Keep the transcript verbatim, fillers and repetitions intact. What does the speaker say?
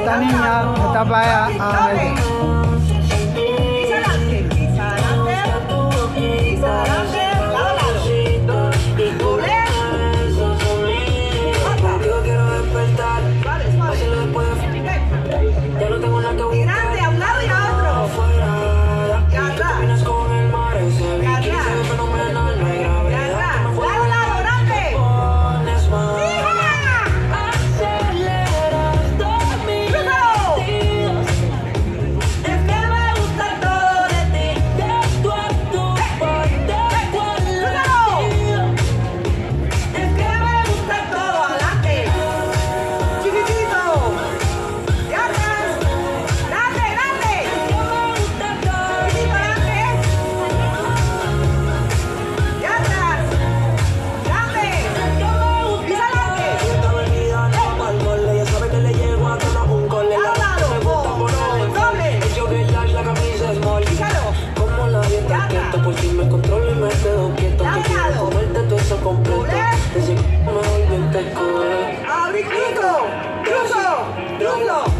esta niña está para allá. Ah, Pisa adelante, pisa adelante, pisa adelante, lado a lado. Doble. Vale, suave. Ya no tengo nada que buscar. Grande, a un lado y a otro. Garra. Por si me controlo y me quedo quieto. Que quiero comerte todo eso completo. Decir que me volví un teco. Abrí, cruzo, cruzo, cruzo.